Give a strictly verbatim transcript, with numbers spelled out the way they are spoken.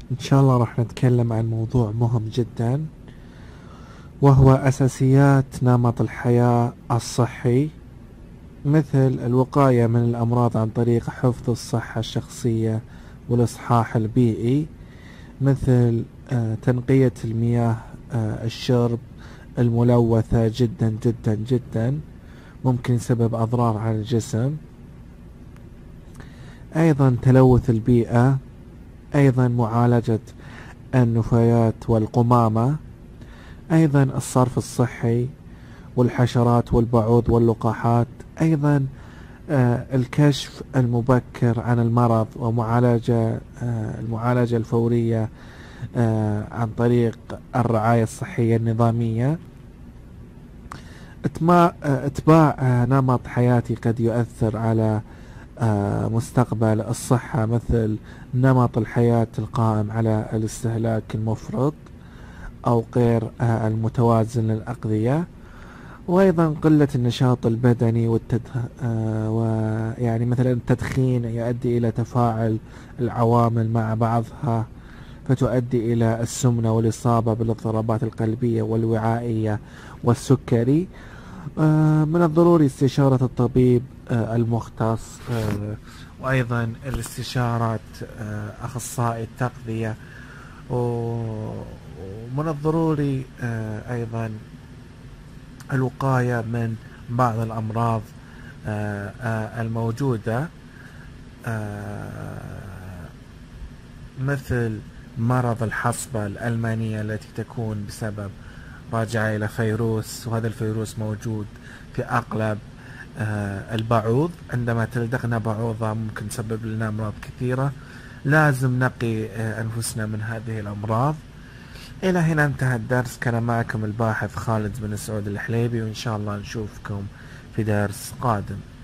إن شاء الله راح نتكلم عن موضوع مهم جدا، وهو أساسيات نمط الحياة الصحي، مثل الوقاية من الأمراض عن طريق حفظ الصحة الشخصية والإصحاح البيئي، مثل آه، تنقية المياه، آه، الشرب الملوثة جدا جدا جدا ممكن يسبب أضرار على الجسم. أيضا تلوث البيئة، أيضا معالجة النفايات والقمامة، أيضا الصرف الصحي والحشرات والبعوض واللقاحات، أيضا آه الكشف المبكر عن المرض ومعالجة آه المعالجة الفورية آه عن طريق الرعاية الصحية النظامية. اتباع, آه اتباع آه نمط حياتي قد يؤثر على آه مستقبل الصحة، مثل نمط الحياة القائم على الاستهلاك المفرط أو غير آه المتوازن للأغذية، وأيضا قلة النشاط البدني والتد... آه ويعني مثلا التدخين يؤدي إلى تفاعل العوامل مع بعضها، فتؤدي إلى السمنة والإصابة بالاضطرابات القلبية والوعائية والسكري. آه من الضروري استشارة الطبيب آه المختص، آه وأيضا الاستشارة آه أخصائي التغذية، ومن الضروري آه أيضا الوقاية من بعض الأمراض آه آه الموجودة، آه مثل مرض الحصبة الألمانية التي تكون بسبب راجعة إلى فيروس، وهذا الفيروس موجود في أغلب آه البعوض. عندما تلدغنا بعوضة ممكن تسبب لنا أمراض كثيرة، لازم نقي آه أنفسنا من هذه الأمراض. إلى هنا انتهى الدرس. كان معكم الباحث خالد بن سعود الحليبي، وإن شاء الله نشوفكم في درس قادم.